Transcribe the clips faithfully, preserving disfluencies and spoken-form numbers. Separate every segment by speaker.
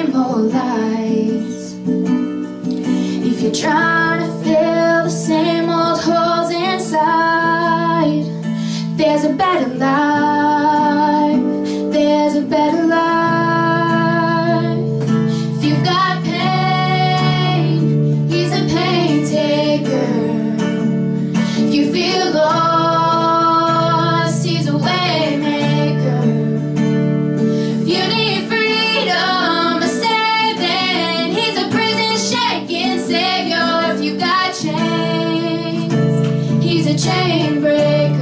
Speaker 1: same old lies. If you're trying to fill the same old holes inside, there's a better life, there's a better life. If you've got pain, he's a pain taker. If you feel lost, he's a way maker. If you need freedom, a saving, he's a prison shaking savior. If you got chains, he's a chain breaker.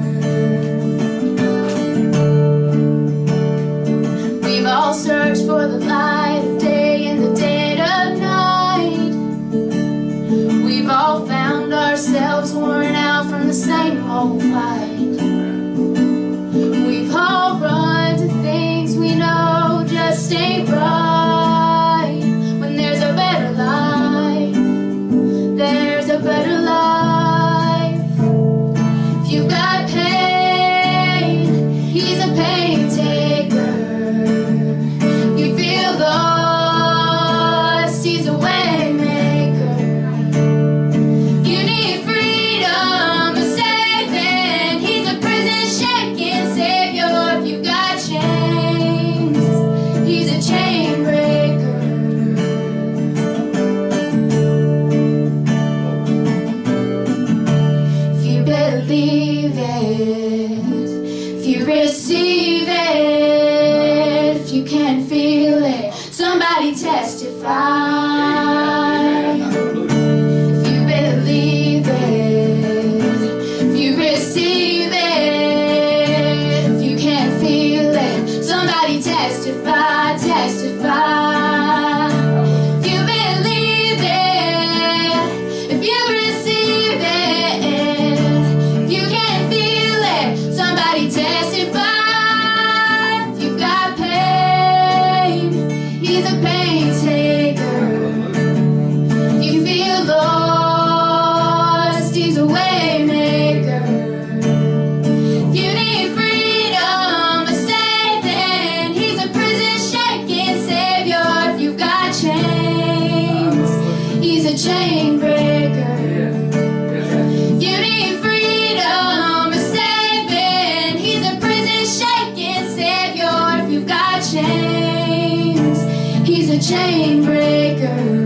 Speaker 1: We've all searched for the light of day in the dead of night. We've all found ourselves worn out from the same old fight. We've all run to things we know just ain't right. When there's a better life, there's a better life. If you've got pain, he's a pain taker. You feel lost, he's a way maker. You need freedom, a saving, he's a prison shaking savior. If you got chains, he's a chain breaker. If you believe it, if you receive it, if you can't feel it, somebody testify. If you believe it, if you receive it, if you can't feel it, somebody testify, testify. If you believe it, if you receive it, if you can't feel it, somebody testify. If you've got pain, he's a pain taker. If you feel lost, he's a way maker. If you need freedom, a saving, he's a prison shaking savior. If you've got chains, he's a chain breaker. You need freedom, a saving, he's a prison shaking savior. If you've got chains, he's a chain breaker.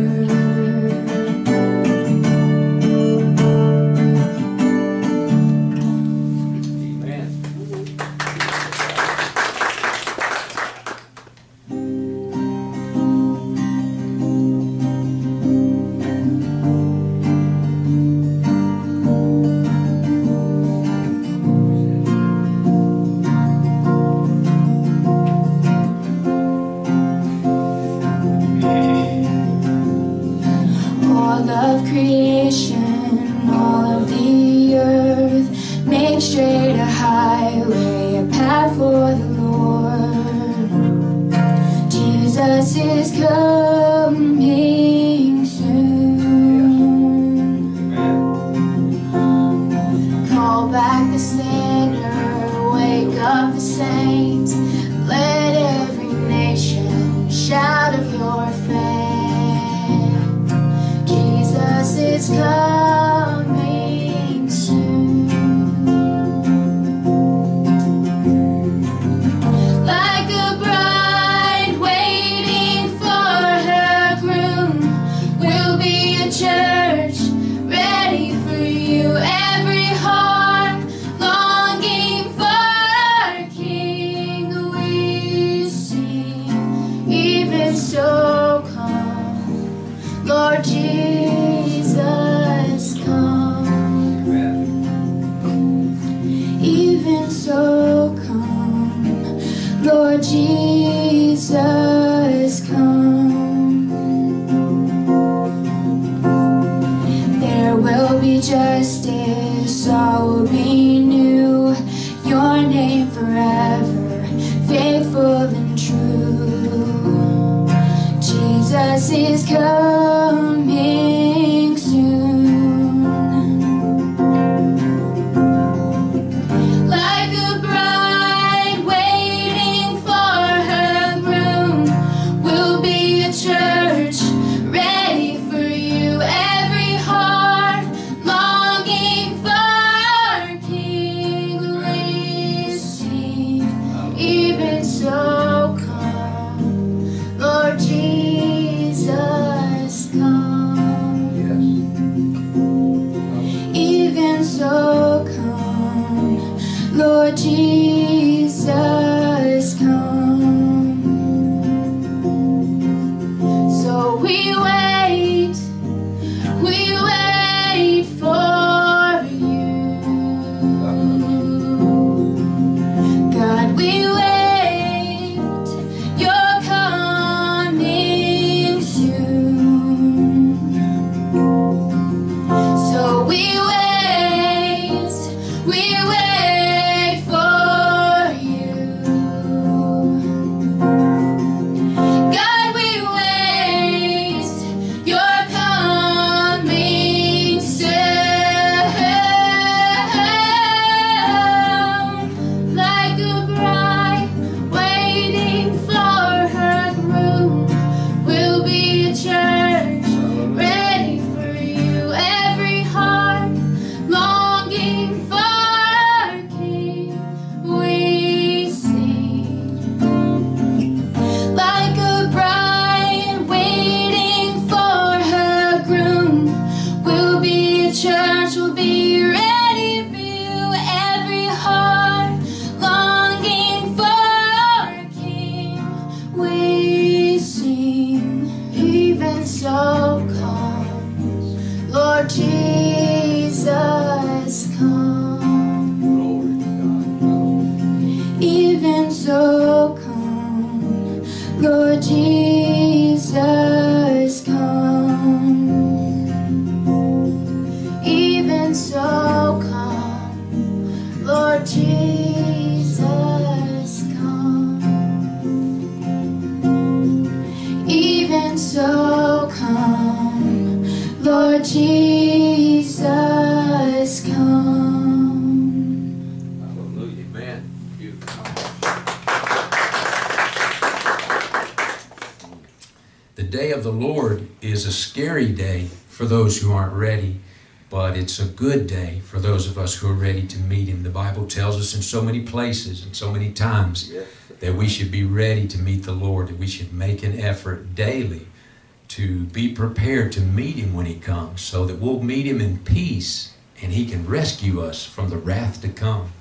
Speaker 1: All of creation, all of the earth, make straight a highway, a path for the Lord. Jesus is coming soon. Call back the sinner, wake up the saints, let every nation shout of your fame. Jesus is coming soon. Like a bride waiting for her groom, we'll be a church ready for you. Every heart longing for our King, we sing, even so come, Lord Jesus, come. Even so come, Lord Jesus, come. There will be justice, all will be new, your name forever, faithful and true. Jesus is coming soon. Like a bride waiting for her groom, we'll be even so come, Lord Jesus, come. Even so come, Lord Jesus, come. Even so come, Lord Jesus, come. Even so come, Lord Jesus, come.
Speaker 2: Hallelujah, amen. The day of the Lord is a scary day for those who aren't ready, but it's a good day for those of us who are ready to meet Him. The Bible tells us in so many places and so many times yes. that we should be ready to meet the Lord, that we should make an effort daily to be prepared to meet Him when He comes, so that we'll meet Him in peace and He can rescue us from the wrath to come.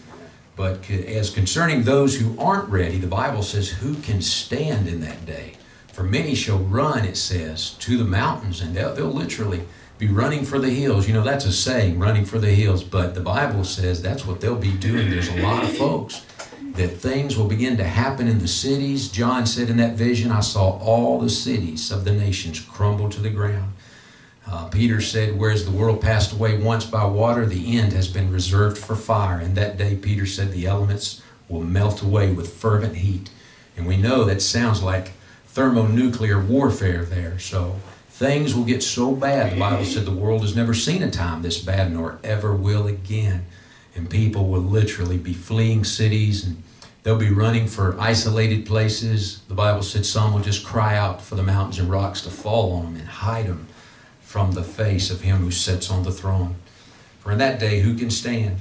Speaker 2: But as concerning those who aren't ready, the Bible says, who can stand in that day? For many shall run, it says, to the mountains, and they'll, they'll literally be running for the hills. You know, that's a saying, running for the hills, but the Bible says that's what they'll be doing. There's a lot of folks that things will begin to happen in the cities. John said in that vision, I saw all the cities of the nations crumble to the ground. Uh, Peter said, whereas the world passed away once by water, the end has been reserved for fire. And that day, Peter said, the elements will melt away with fervent heat. And we know that sounds like thermonuclear warfare there. So things will get so bad. The Bible said the world has never seen a time this bad, nor ever will again. And people will literally be fleeing cities, and they'll be running for isolated places. The Bible said some will just cry out for the mountains and rocks to fall on them and hide them from the face of Him who sits on the throne. For in that day, who can stand?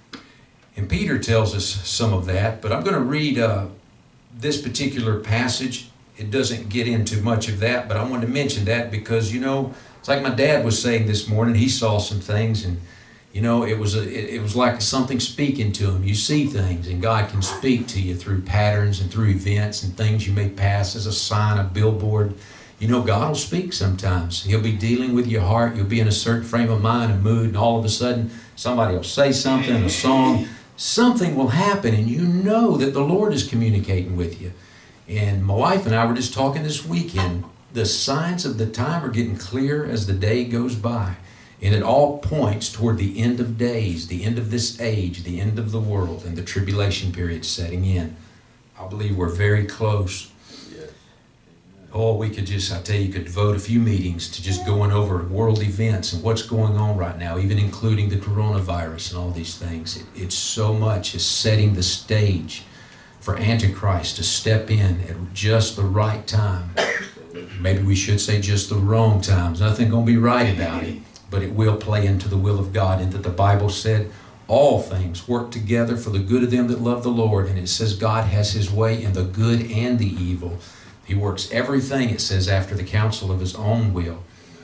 Speaker 2: And Peter tells us some of that, but I'm going to read uh, this particular passage. It doesn't get into much of that, but I wanted to mention that because, you know, it's like my dad was saying this morning. He saw some things, and, you know, it was, a, it, it was like something speaking to him. You see things, and God can speak to you through patterns and through events and things you may pass as a sign, a billboard. You know, God will speak sometimes. He'll be dealing with your heart. You'll be in a certain frame of mind and mood, and all of a sudden, somebody will say something, a song. Something will happen, and you know that the Lord is communicating with you. And my wife and I were just talking this weekend. The signs of the time are getting clear as the day goes by. And it all points toward the end of days, the end of this age, the end of the world, and the tribulation period setting in. I believe we're very close. Yes. Oh, we could just, I tell you, could devote a few meetings to just going over world events and what's going on right now, even including the coronavirus and all these things. It, it's so much is setting the stage for Antichrist to step in at just the right time. Maybe we should say just the wrong times. Nothing going to be right about it, but it will play into the will of God. And that the Bible said all things work together for the good of them that love the Lord. And it says God has His way in the good and the evil. He works everything, it says, after the counsel of His own will.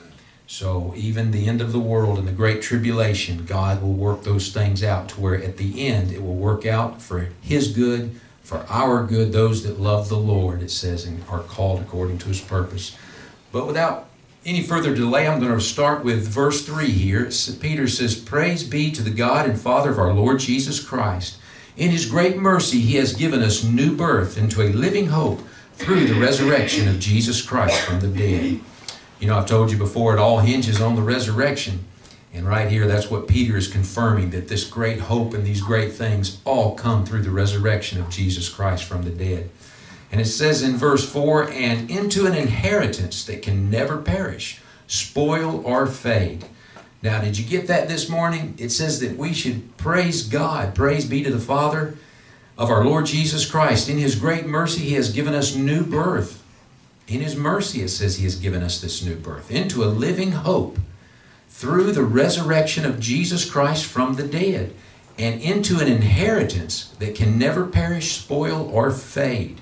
Speaker 2: So even the end of the world and the great tribulation, God will work those things out to where at the end it will work out for His good, for our good, those that love the Lord, it says, and are called according to His purpose. But without any further delay, I'm going to start with verse three here. Peter says, praise be to the God and Father of our Lord Jesus Christ. In His great mercy, He has given us new birth into a living hope through the resurrection of Jesus Christ from the dead. You know, I've told you before, it all hinges on the resurrection. And right here, that's what Peter is confirming, that this great hope and these great things all come through the resurrection of Jesus Christ from the dead. And it says in verse four, and into an inheritance that can never perish, spoil or fade. Now, did you get that this morning? It says that we should praise God. Praise be to the Father of our Lord Jesus Christ. In His great mercy, He has given us new birth. In His mercy, it says He has given us this new birth into a living hope through the resurrection of Jesus Christ from the dead, and into an inheritance that can never perish, spoil, or fade.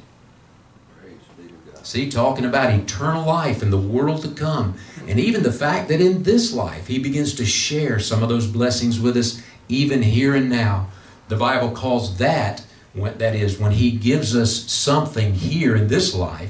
Speaker 2: See, talking about eternal life in the world to come, and even the fact that in this life He begins to share some of those blessings with us even here and now. The Bible calls that, that is, when He gives us something here in this life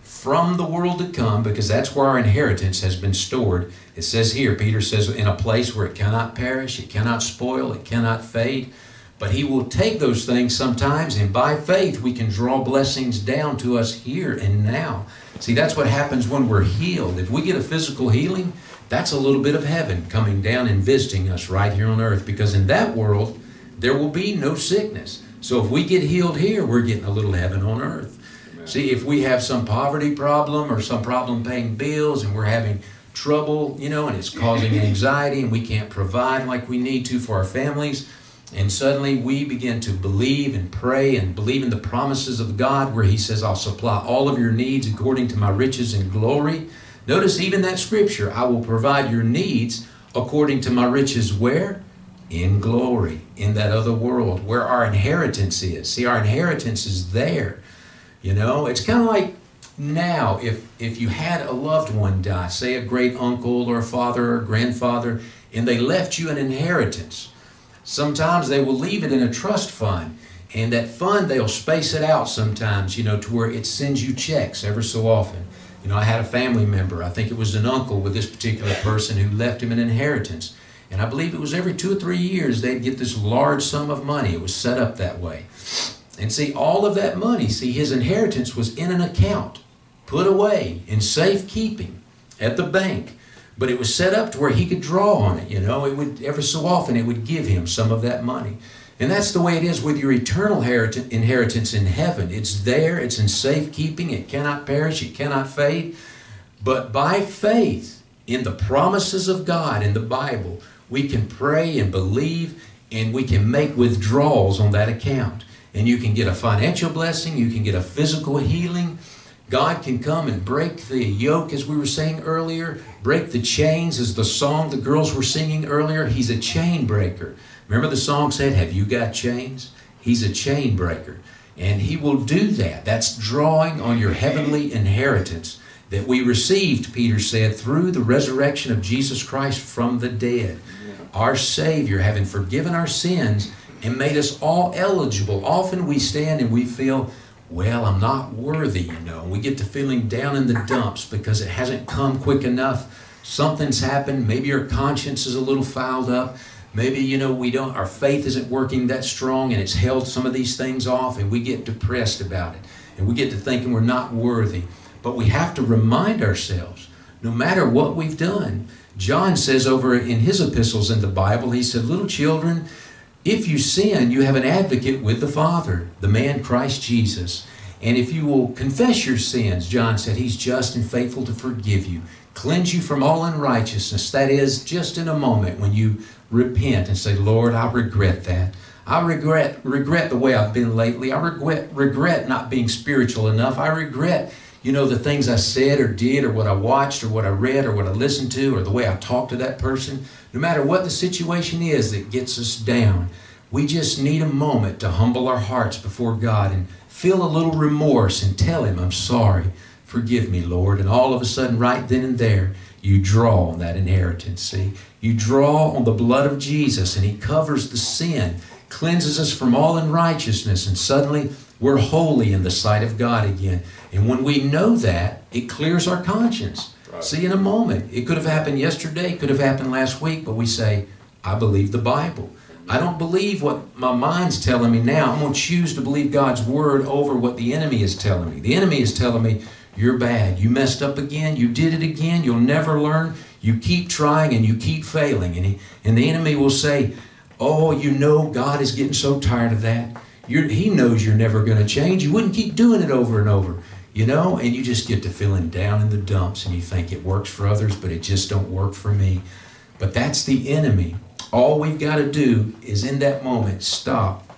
Speaker 2: from the world to come, because that's where our inheritance has been stored. It says here, Peter says, in a place where it cannot perish, it cannot spoil, it cannot fade. But he will take those things sometimes, and by faith we can draw blessings down to us here and now. See, that's what happens when we're healed. If we get a physical healing, that's a little bit of heaven coming down and visiting us right here on earth, because in that world there will be no sickness. So if we get healed here, we're getting a little heaven on earth. Amen. See, if we have some poverty problem or some problem paying bills and we're having trouble, you know, and it's causing anxiety and we can't provide like we need to for our families, and suddenly we begin to believe and pray and believe in the promises of God, where he says, I'll supply all of your needs according to my riches and glory. Notice even that scripture, I will provide your needs according to my riches where? In glory, in that other world where our inheritance is. See, our inheritance is there. You know, it's kind of like now, if, if you had a loved one die, say a great uncle or a father or grandfather, and they left you an inheritance. Sometimes they will leave it in a trust fund, and that fund, they'll space it out sometimes, you know, to where it sends you checks ever so often. You know, I had a family member, I think it was an uncle with this particular person, who left him an inheritance. And I believe it was every two or three years they'd get this large sum of money. It was set up that way. And see, all of that money, see, his inheritance was in an account, put away in safekeeping at the bank. But it was set up to where he could draw on it, you know. It would, every so often, it would give him some of that money. And that's the way it is with your eternal inheritance in heaven. It's there, it's in safekeeping, it cannot perish, it cannot fade. But by faith in the promises of God in the Bible, we can pray and believe, and we can make withdrawals on that account. And you can get a financial blessing, you can get a physical healing. God can come and break the yoke, as we were saying earlier, break the chains, as the song the girls were singing earlier. He's a chain breaker. Remember the song said, have you got chains? He's a chain breaker. And he will do that. That's drawing on your heavenly inheritance that we received, Peter said, through the resurrection of Jesus Christ from the dead. Our Savior, having forgiven our sins and made us all eligible. Often we stand and we feel, well, I'm not worthy, you know. We get to feeling down in the dumps because it hasn't come quick enough. Something's happened. Maybe our conscience is a little fouled up. Maybe, you know, we don't, our faith isn't working that strong, and it's held some of these things off, and we get depressed about it. And we get to thinking we're not worthy. But we have to remind ourselves, no matter what we've done. John says over in his epistles in the Bible, he said, little children, if you sin, you have an advocate with the Father, the man Christ Jesus. And if you will confess your sins, John said, he's just and faithful to forgive you, cleanse you from all unrighteousness. That is, just in a moment when you repent and say, Lord, I regret that. I regret, regret the way I've been lately. I regret, regret not being spiritual enough. I regret, you know, the things I said or did, or what I watched or what I read or what I listened to, or the way I talked to that person. No matter what the situation is that gets us down, we just need a moment to humble our hearts before God and feel a little remorse and tell Him, I'm sorry. Forgive me, Lord. And all of a sudden, right then and there, you draw on that inheritance, see? You draw on the blood of Jesus, and He covers the sin, cleanses us from all unrighteousness, and suddenly we're holy in the sight of God again. And when we know that, it clears our conscience. Right. See, in a moment, it could have happened yesterday, could have happened last week, but we say, I believe the Bible. I don't believe what my mind's telling me now. I'm going to choose to believe God's Word over what the enemy is telling me. The enemy is telling me, you're bad. You messed up again. You did it again. You'll never learn. You keep trying and you keep failing. And, he, and the enemy will say, oh, you know, God is getting so tired of that. You're, he knows you're never going to change. You wouldn't keep doing it over and over, you know, and you just get to feeling down in the dumps, and you think it works for others, but it just don't work for me. But that's the enemy. All we've got to do is in that moment stop.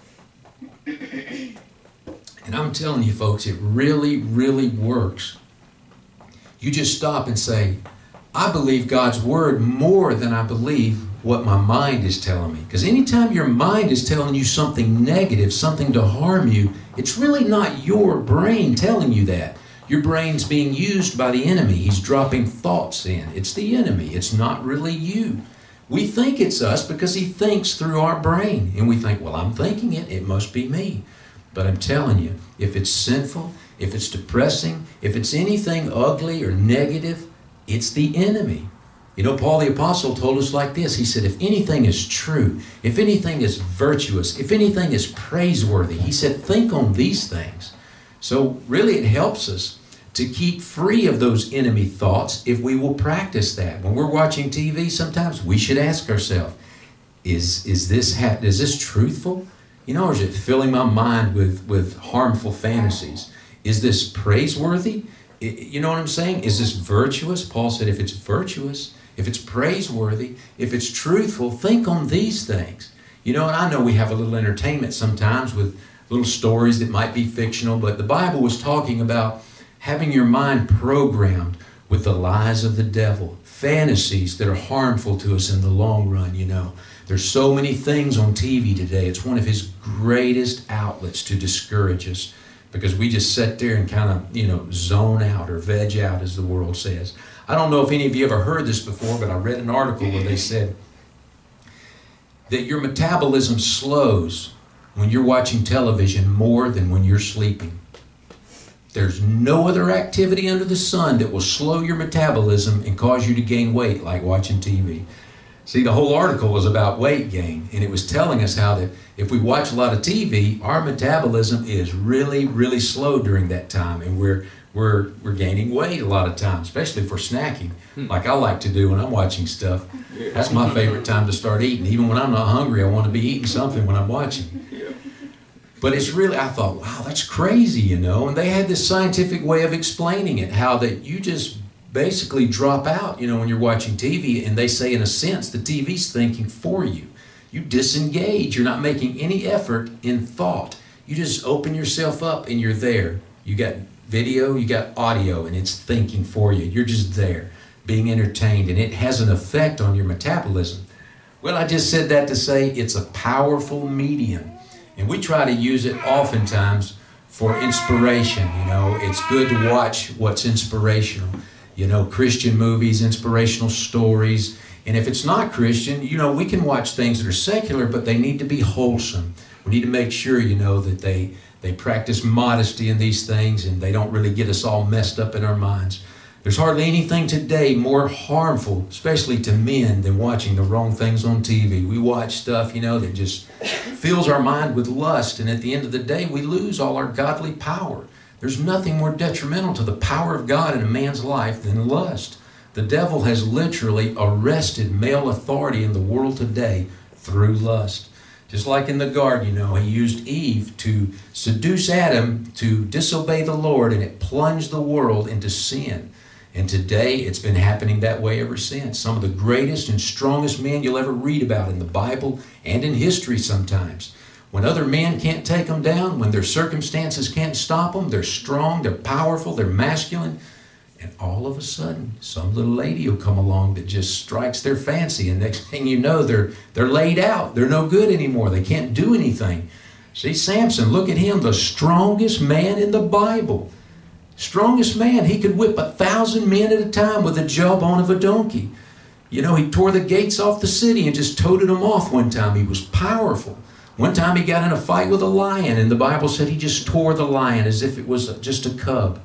Speaker 2: And I'm telling you, folks, it really, really works. You just stop and say, I believe God's Word more than I believe what my mind is telling me. Because anytime your mind is telling you something negative, something to harm you, it's really not your brain telling you that. Your brain's being used by the enemy. He's dropping thoughts in. It's the enemy. It's not really you. We think it's us because he thinks through our brain. And we think, well, I'm thinking it. It must be me. But I'm telling you, if it's sinful, if it's depressing, if it's anything ugly or negative, it's the enemy. You know, Paul the Apostle told us like this. He said, if anything is true, if anything is virtuous, if anything is praiseworthy, he said, think on these things. So really it helps us to keep free of those enemy thoughts if we will practice that. When we're watching T V, sometimes we should ask ourselves, is, is, this, is this truthful? You know, or is it filling my mind with, with harmful fantasies? Is this praiseworthy? You know what I'm saying? Is this virtuous? Paul said, if it's virtuous, if it's praiseworthy, if it's truthful, think on these things. You know, and I know we have a little entertainment sometimes with little stories that might be fictional, but the Bible was talking about having your mind programmed with the lies of the devil, fantasies that are harmful to us in the long run, you know. There's so many things on T V today. It's one of his greatest outlets to discourage us because we just sit there and kind of, you know, zone out or veg out, as the world says. I don't know if any of you ever heard this before, but I read an article where they said that your metabolism slows when you're watching television more than when you're sleeping. There's no other activity under the sun that will slow your metabolism and cause you to gain weight like watching T V. See, the whole article was about weight gain, and it was telling us how that if we watch a lot of T V, our metabolism is really, really slow during that time, and we're we're we're gaining weight a lot of times, especially for snacking, like I like to do when I'm watching stuff. That's my favorite time to start eating. Even when I'm not hungry, I want to be eating something when I'm watching. But it's really, I thought, wow, that's crazy, you know. And they had this scientific way of explaining it, how that you just basically drop out, you know, when you're watching T V, and they say in a sense the T V's thinking for you. You disengage. You're not making any effort in thought. You just open yourself up and you're there. You got video, you got audio, and it's thinking for you. You're just there, being entertained, and it has an effect on your metabolism. Well, I just said that to say it's a powerful medium, and we try to use it oftentimes for inspiration. You know, it's good to watch what's inspirational. You know, Christian movies, inspirational stories. And if it's not Christian, you know, we can watch things that are secular, but they need to be wholesome. We need to make sure, you know, that they, they practice modesty in these things and they don't really get us all messed up in our minds. There's hardly anything today more harmful, especially to men, than watching the wrong things on T V. We watch stuff, you know, that just fills our mind with lust, and at the end of the day, we lose all our godly power. There's nothing more detrimental to the power of God in a man's life than lust. The devil has literally arrested male authority in the world today through lust. Just like in the garden, you know, he used Eve to seduce Adam to disobey the Lord, and it plunged the world into sin. And today, it's been happening that way ever since. Some of the greatest and strongest men you'll ever read about in the Bible and in history sometimes. When other men can't take them down, when their circumstances can't stop them, they're strong, they're powerful, they're masculine. And all of a sudden, some little lady will come along that just strikes their fancy. And next thing you know, they're, they're laid out. They're no good anymore. They can't do anything. See, Samson, look at him, the strongest man in the Bible. Strongest man. He could whip a thousand men at a time with the jawbone of a donkey. You know, he tore the gates off the city and just toted them off one time. He was powerful. One time he got in a fight with a lion, and the Bible said he just tore the lion as if it was just a cub.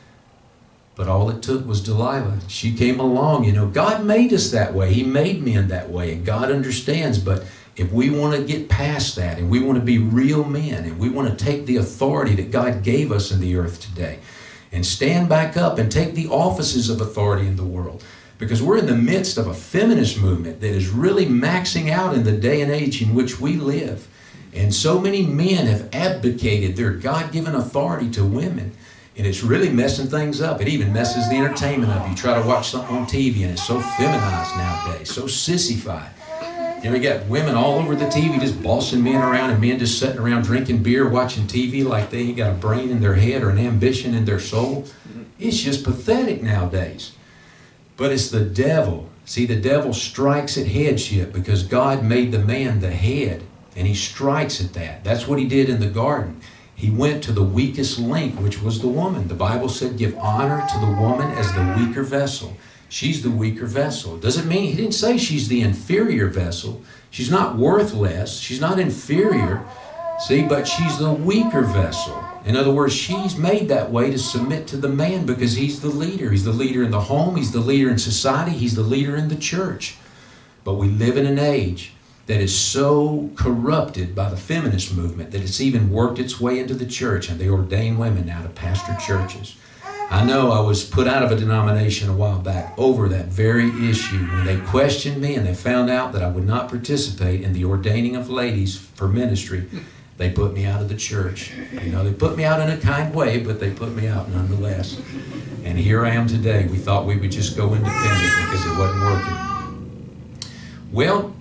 Speaker 2: But all it took was Delilah. She came along. You know, God made us that way. He made men that way, and God understands. But if we want to get past that, and we want to be real men, and we want to take the authority that God gave us in the earth today, and stand back up and take the offices of authority in the world, because we're in the midst of a feminist movement that is really maxing out in the day and age in which we live. And so many men have abdicated their God-given authority to women. And it's really messing things up. It even messes the entertainment up. You try to watch something on T V and it's so feminized nowadays, so sissified. You know, we got women all over the T V just bossing men around, and men just sitting around drinking beer, watching T V like they ain't got a brain in their head or an ambition in their soul. It's just pathetic nowadays. But it's the devil. See, the devil strikes at headship because God made the man the head. And he strikes at that. That's what he did in the garden. He went to the weakest link, which was the woman. The Bible said, give honor to the woman as the weaker vessel. She's the weaker vessel. Doesn't mean, he didn't say she's the inferior vessel. She's not worth less. She's not inferior. See, but she's the weaker vessel. In other words, she's made that way to submit to the man because he's the leader. He's the leader in the home. He's the leader in society. He's the leader in the church. But we live in an age that is so corrupted by the feminist movement that it's even worked its way into the church, and they ordain women now to pastor churches. I know I was put out of a denomination a while back over that very issue when they questioned me and they found out that I would not participate in the ordaining of ladies for ministry. They put me out of the church. You know, they put me out in a kind way, but they put me out nonetheless. And here I am today. We thought we would just go independent because it wasn't working. Well,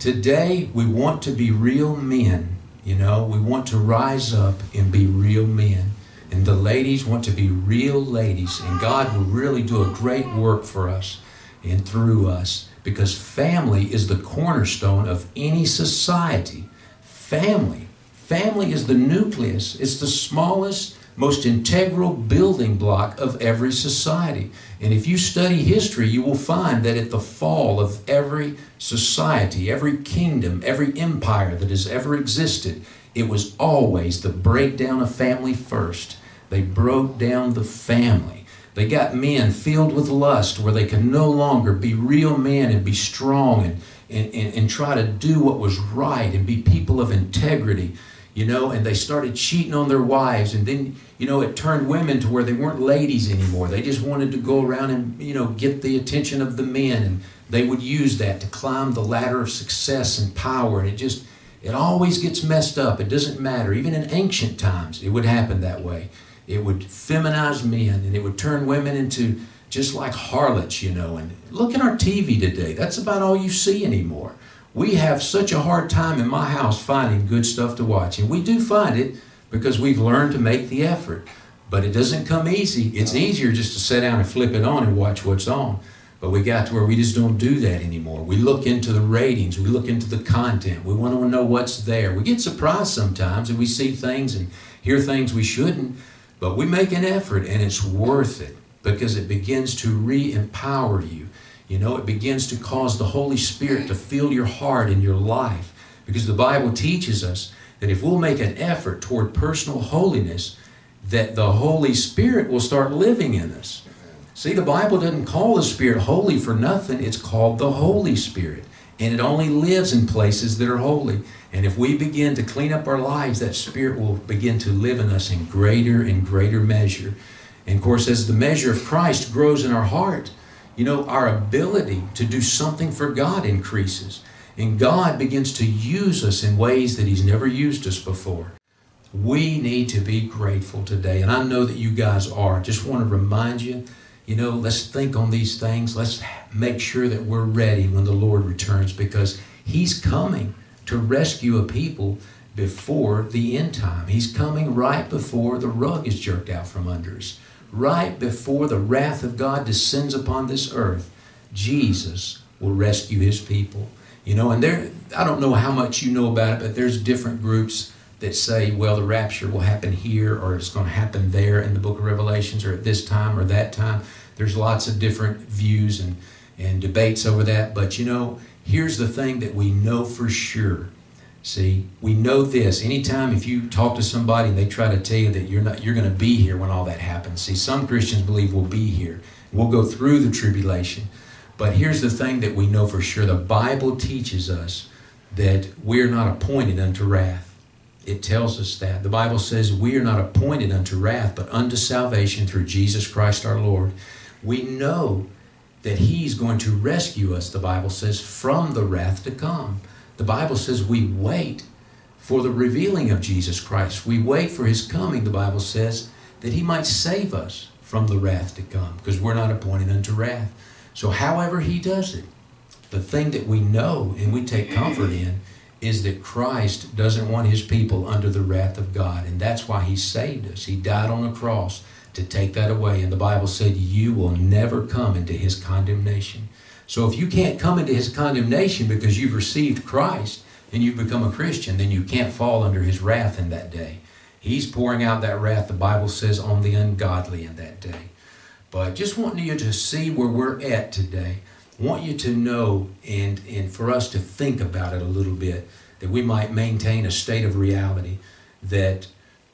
Speaker 2: today we want to be real men. You know, we want to rise up and be real men. And the ladies want to be real ladies. And God will really do a great work for us and through us, because family is the cornerstone of any society. Family. Family is the nucleus. It's the smallest, most integral building block of every society. And if you study history, you will find that at the fall of every society, every kingdom, every empire that has ever existed, it was always the breakdown of family first. They broke down the family. They got men filled with lust where they could no longer be real men and be strong and, and, and, and try to do what was right and be people of integrity. You know, and they started cheating on their wives, and then, you know, it turned women to where they weren't ladies anymore. They just wanted to go around and, you know, get the attention of the men, and they would use that to climb the ladder of success and power, and it just, it always gets messed up. It doesn't matter. Even in ancient times, it would happen that way. It would feminize men, and it would turn women into just like harlots, you know, and look at our T V today. That's about all you see anymore. We have such a hard time in my house finding good stuff to watch. And we do find it because we've learned to make the effort. But it doesn't come easy. It's easier just to sit down and flip it on and watch what's on. But we got to where we just don't do that anymore. We look into the ratings. We look into the content. We want to know what's there. We get surprised sometimes and we see things and hear things we shouldn't. But we make an effort, and it's worth it because it begins to re-empower you. You know, it begins to cause the Holy Spirit to fill your heart and your life. Because the Bible teaches us that if we'll make an effort toward personal holiness, that the Holy Spirit will start living in us. See, the Bible doesn't call the Spirit holy for nothing. It's called the Holy Spirit. And it only lives in places that are holy. And if we begin to clean up our lives, that Spirit will begin to live in us in greater and greater measure. And of course, as the measure of Christ grows in our heart, you know, our ability to do something for God increases. And God begins to use us in ways that He's never used us before. We need to be grateful today. And I know that you guys are. Just want to remind you, you know, let's think on these things. Let's make sure that we're ready when the Lord returns, because He's coming to rescue a people before the end time. He's coming right before the rug is jerked out from under us. Right before the wrath of God descends upon this earth, Jesus will rescue His people. You know, and there, I don't know how much you know about it, but there's different groups that say, well, the rapture will happen here, or it's going to happen there in the book of Revelations, or at this time or that time. There's lots of different views and, and debates over that. But, you know, here's the thing that we know for sure. See, we know this. Anytime if you talk to somebody and they try to tell you that you're not, you're going to be here when all that happens. See, some Christians believe we'll be here. We'll go through the tribulation. But here's the thing that we know for sure. The Bible teaches us that we're not appointed unto wrath. It tells us that. The Bible says we are not appointed unto wrath, but unto salvation through Jesus Christ our Lord. We know that He's going to rescue us, the Bible says, from the wrath to come. The Bible says we wait for the revealing of Jesus Christ. We wait for His coming, the Bible says, that He might save us from the wrath to come, because we're not appointed unto wrath. So however He does it, the thing that we know and we take comfort in is that Christ doesn't want His people under the wrath of God. And that's why He saved us. He died on a cross to take that away. And the Bible said you will never come into His condemnation. So if you can't come into His condemnation because you've received Christ and you've become a Christian, then you can't fall under His wrath in that day. He's pouring out that wrath, the Bible says, on the ungodly in that day. But just wanting you to see where we're at today. Want you to know, and, and for us to think about it a little bit, that we might maintain a state of reality, that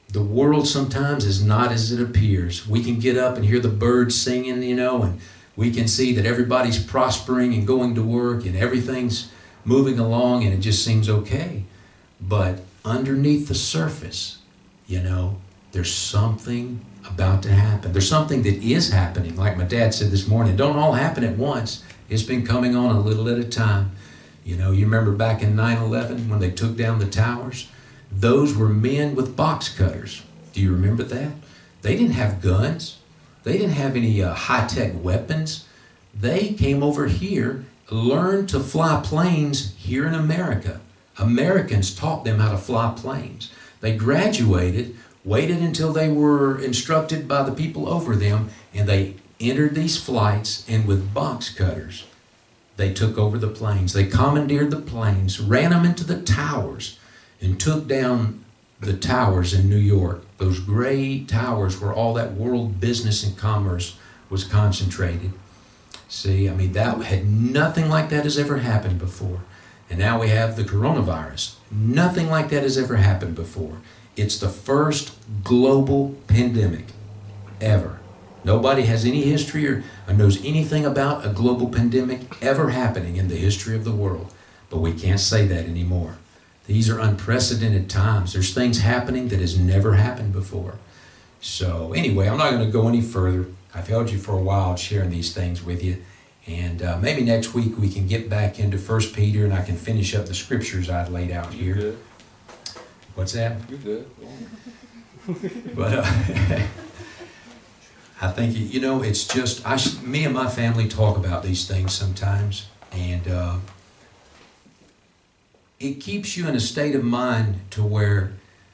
Speaker 2: The world sometimes is not as it appears. We can get up and hear the birds singing, you know, and we can see that everybody's prospering and going to work and everything's moving along and it just seems okay. But underneath the surface, you know, there's something about to happen. There's something that is happening. Like my dad said this morning, it don't all happen at once. It's been coming on a little at a time. You know, you remember back in nine eleven when they took down the towers? Those were men with box cutters. Do you remember that? They didn't have guns. They didn't have any uh, high-tech weapons. They came over here, learned to fly planes here in America. Americans taught them how to fly planes. They graduated, waited until they were instructed by the people over them, and they entered these flights, and with box cutters, they took over the planes. They commandeered the planes, ran them into the towers, and took down the towers in New York. Those great towers where all that world business and commerce was concentrated. See, I mean, that had nothing like that has ever happened before. And now we have the coronavirus. Nothing like that has ever happened before. It's the first global pandemic ever. Nobody has any history or knows anything about a global pandemic ever happening in the history of the world. But we can't say that anymore. These are unprecedented times. There's things happening that has never happened before. So anyway, I'm not going to go any further. I've held you for a while sharing these things with you. And uh, maybe next week we can get back into First Peter and I can finish up the scriptures I'd laid out here.
Speaker 3: You're good.
Speaker 2: What's that?
Speaker 3: You're good.
Speaker 2: But uh, I think, you know, it's just, I, me and my family talk about these things sometimes. And uh, it keeps you in a state of mind to where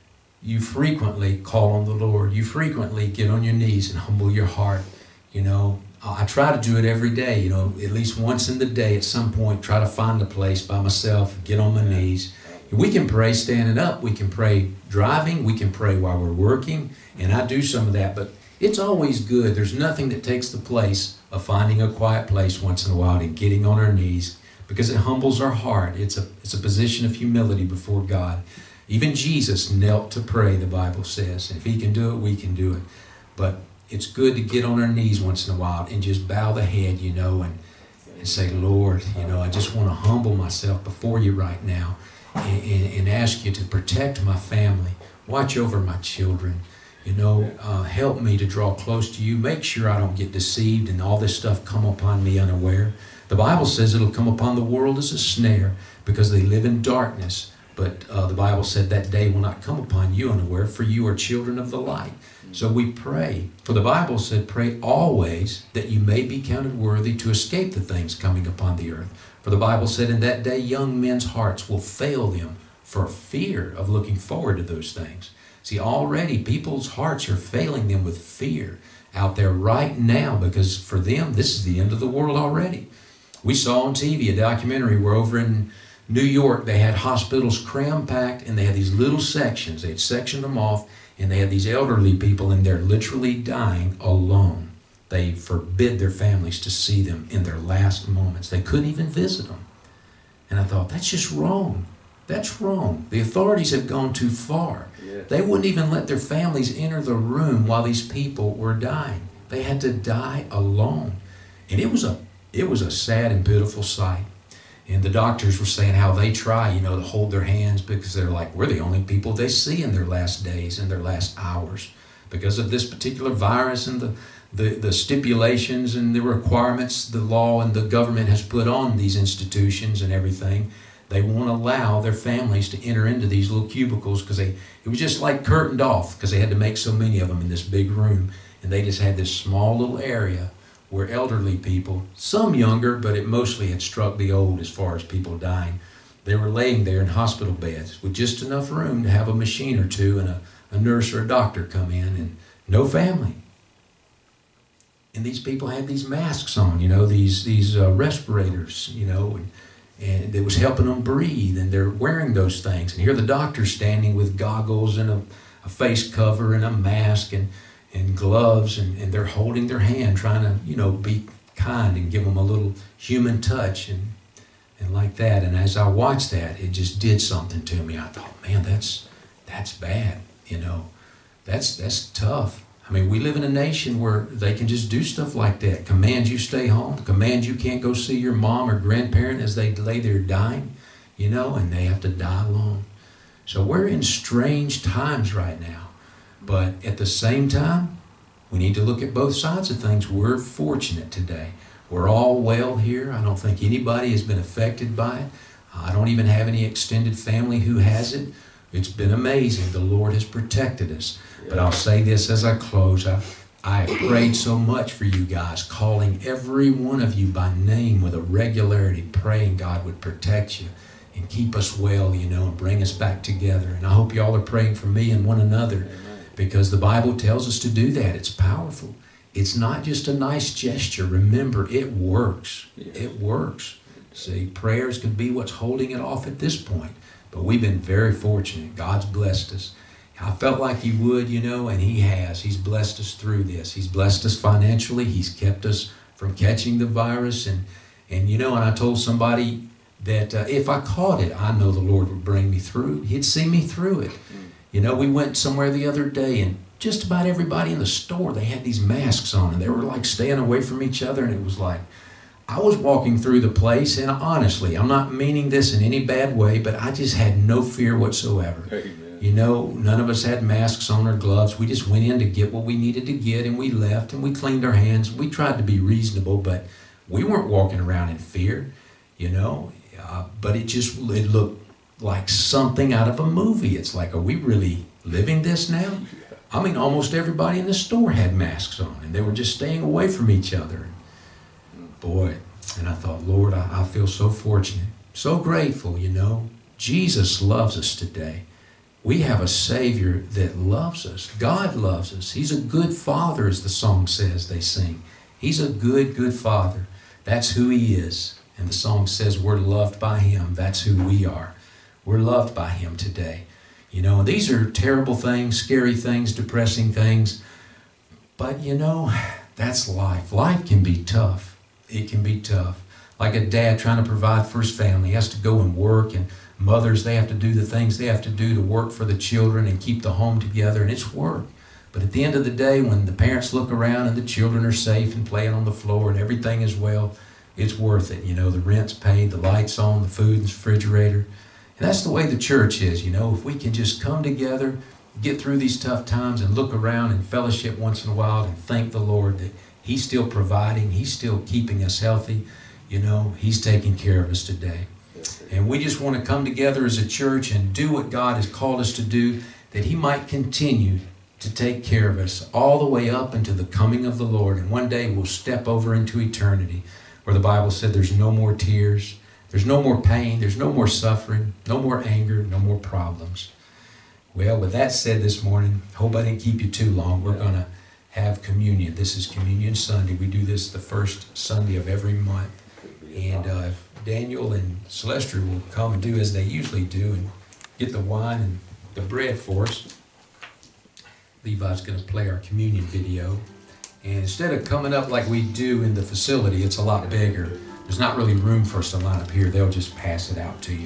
Speaker 2: you frequently call on the Lord. You frequently get on your knees and humble your heart. You know, I try to do it every day, you know, at least once in the day at some point, try to find a place by myself, get on my knees. We can pray standing up. We can pray driving. We can pray while we're working. And I do some of that, but it's always good. There's nothing that takes the place of finding a quiet place once in a while and getting on our knees, because it humbles our heart. It's a, it's a position of humility before God. Even Jesus knelt to pray, the Bible says. And if he can do it, we can do it. But it's good to get on our knees once in a while and just bow the head, you know, and, and say, Lord, you know, I just want to humble myself before you right now and, and, and ask you to protect my family. Watch over my children. You know, uh, help me to draw close to you. Make sure I don't get deceived and all this stuff come upon me unaware. The Bible says it'll come upon the world as a snare because they live in darkness. But uh, the Bible said that day will not come upon you unaware, for you are children of the light. So we pray. For the Bible said, pray always that you may be counted worthy to escape the things coming upon the earth. For the Bible said in that day young men's hearts will fail them for fear of looking forward to those things. See, already people's hearts are failing them with fear out there right now, because for them this is the end of the world already. We saw on T V a documentary where over in New York they had hospitals cram-packed and they had these little sections. They had sectioned them off and they had these elderly people in there literally dying alone. They forbid their families to see them in their last moments. They couldn't even visit them. And I thought, that's just wrong. That's wrong. The authorities have gone too far.
Speaker 3: Yeah.
Speaker 2: They wouldn't even let their families enter the room while these people were dying. They had to die alone. And it was a It was a sad and pitiful sight. And the doctors were saying how they try, you know, to hold their hands because they're like, we're the only people they see in their last days, in their last hours. Because of this particular virus and the, the, the stipulations and the requirements the law and the government has put on these institutions and everything, they won't allow their families to enter into these little cubicles because they, it was just like curtained off because they had to make so many of them in this big room. And they just had this small little area where elderly people, some younger, but it mostly had struck the old as far as people dying. They were laying there in hospital beds with just enough room to have a machine or two and a, a nurse or a doctor come in, and no family. And these people had these masks on, you know, these these uh, respirators, you know, and, and it was helping them breathe, and they're wearing those things. And here the doctor's standing with goggles and a, a face cover and a mask and and gloves, and, and they're holding their hand, trying to, you know, be kind and give them a little human touch and and like that. And as I watched that, it just did something to me. I thought, man, that's that's bad, you know. That's, that's tough. I mean, we live in a nation where they can just do stuff like that. Command you stay home. Command you can't go see your mom or grandparent as they lay there dying, you know, and they have to die alone. So we're in strange times right now. But at the same time, we need to look at both sides of things. We're fortunate today. We're all well here. I don't think anybody has been affected by it. I don't even have any extended family who has it. It's been amazing. The Lord has protected us. But I'll say this as I close. I, I have prayed so much for you guys, calling every one of you by name with a regularity, praying God would protect you and keep us well, you know, and bring us back together. And I hope y'all are praying for me and one another, because the Bible tells us to do that. It's powerful. It's not just a nice gesture. Remember, it works. It works. See, prayers could be what's holding it off at this point. But we've been very fortunate. God's blessed us. I felt like He would, you know, and He has. He's blessed us through this. He's blessed us financially. He's kept us from catching the virus. And, and you know, and I told somebody that uh, if I caught it, I know the Lord would bring me through. He'd see me through it. You know, we went somewhere the other day, and just about everybody in the store, they had these masks on, and they were like staying away from each other, and it was like, I was walking through the place, and honestly, I'm not meaning this in any bad way, but I just had no fear whatsoever. Amen. You know, none of us had masks on or gloves. We just went in to get what we needed to get, and we left, and we cleaned our hands. We tried to be reasonable, but we weren't walking around in fear, you know. Uh, but it just, it looked like something out of a movie. It's like, are we really living this now? I mean, almost everybody in the store had masks on, and they were just staying away from each other. Boy, and I thought, Lord, I, I feel so fortunate, so grateful, you know. Jesus loves us today. We have a Savior that loves us. God loves us. He's a good Father, as the song says, they sing. He's a good, good Father. That's who He is. And the song says we're loved by Him. That's who we are. We're loved by Him today. You know, these are terrible things, scary things, depressing things. But, you know, that's life. Life can be tough. It can be tough. Like a dad trying to provide for his family. He has to go and work, and mothers, they have to do the things they have to do to work for the children and keep the home together, and it's work. But at the end of the day, when the parents look around and the children are safe and playing on the floor and everything is well, it's worth it. You know, the rent's paid, the light's on, the food in the refrigerator. And that's the way the church is, you know. If we can just come together, get through these tough times and look around and fellowship once in a while and thank the Lord that He's still providing, He's still keeping us healthy, you know, He's taking care of us today. And we just want to come together as a church and do what God has called us to do, that He might continue to take care of us all the way up into the coming of the Lord. And one day we'll step over into eternity, where the Bible said there's no more tears, there's no more pain, there's no more suffering, no more anger, no more problems. Well, with that said this morning, hope I didn't keep you too long. We're going to have communion. This is Communion Sunday. We do this the first Sunday of every month. And uh, if Daniel and Celestia will come and do as they usually do and get the wine and the bread for us. Levi's going to play our communion video. And instead of coming up like we do in the facility, it's a lot bigger. There's not really room for us to line up here. They'll just pass it out to you.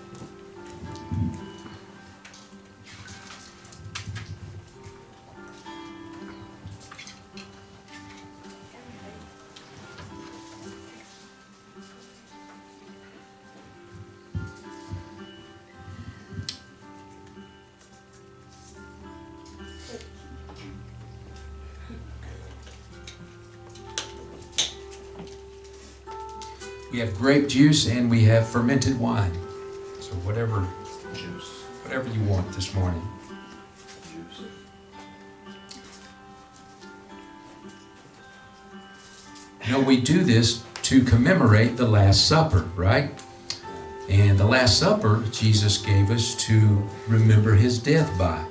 Speaker 2: We have grape juice and we have fermented wine. So whatever juice, whatever you want this morning. Juice. Now we do this to commemorate the Last Supper, right? And the Last Supper Jesus gave us to remember His death by.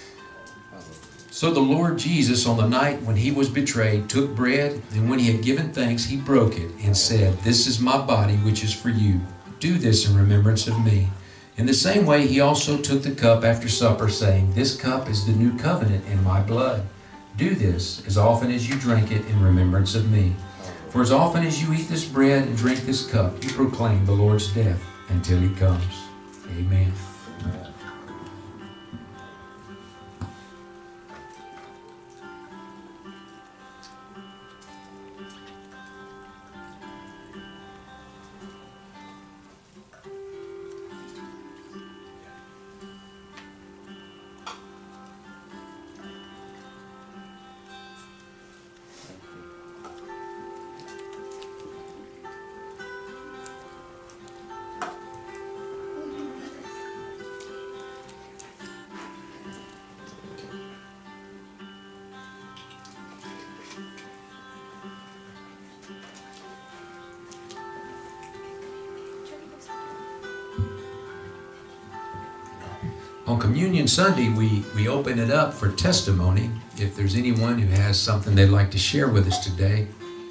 Speaker 2: So the Lord Jesus, on the night when He was betrayed, took bread, and when He had given thanks, He broke it and said, "This is my body, which is for you. Do this in remembrance of me." In the same way, He also took the cup after supper, saying, "This cup is the new covenant in my blood. Do this as often as you drink it in remembrance of me. For as often as you eat this bread and drink this cup, you proclaim the Lord's death until He comes." Amen. On Communion Sunday, we, we open it up for testimony. If there's anyone who has something they'd like to share with us today.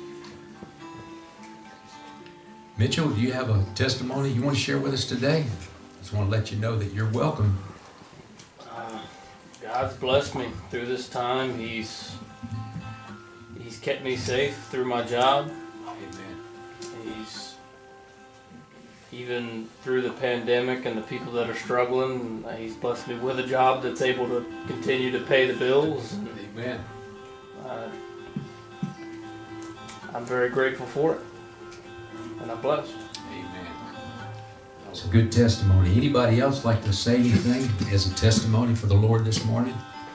Speaker 2: Mitchell, do you have a testimony you want to share with us today? Just want to let you know that you're welcome.
Speaker 3: Uh, God's blessed me through this time. He's He's kept me safe through my job.
Speaker 2: Amen.
Speaker 3: He's even through the pandemic and the people that are struggling. He's blessed me with a job that's able to continue to pay the bills.
Speaker 2: Amen.
Speaker 3: Uh, I'm very grateful for it, and I'm blessed.
Speaker 2: Amen. That's a good testimony. Anybody else like to say anything as a testimony for the Lord this morning?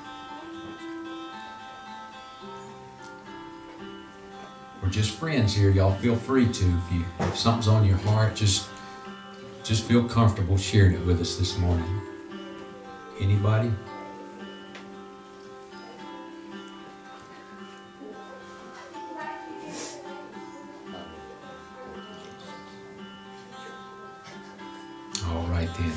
Speaker 2: We're just friends here. Y'all feel free to. If you if something's on your heart, just just feel comfortable sharing it with us this morning. Anybody? All right then.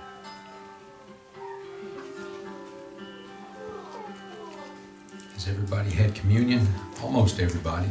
Speaker 2: Has everybody had communion? Almost everybody.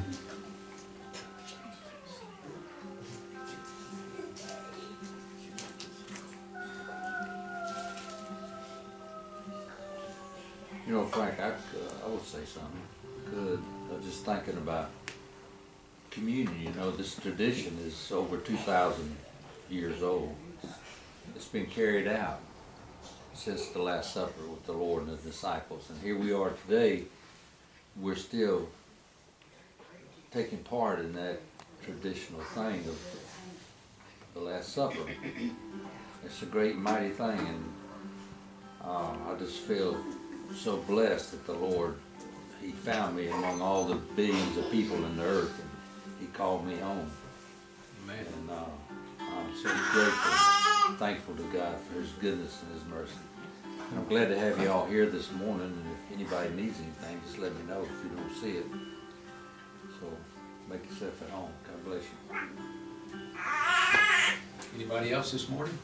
Speaker 4: You know, Frank, I, uh, I would say something. Good. I was just thinking about communion. You know, this tradition is over two thousand years old. It's been carried out since the Last Supper with the Lord and the disciples. And here we are today. We're still taking part in that traditional thing of the Last Supper. It's a great, mighty thing. And uh, I just feel so blessed that the Lord, He found me among all the billions of people in the earth, and He called me home.
Speaker 2: Amen.
Speaker 4: And uh, I'm so grateful, thankful to God for His goodness and His mercy. And I'm glad to have you all here this morning, and if anybody needs anything, just let me know if you don't see it. So make yourself at home. God bless you.
Speaker 2: Anybody else this morning?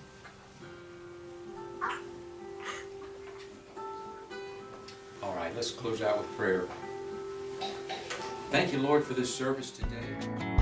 Speaker 2: All right, let's close out with prayer. Thank you, Lord, for this service today.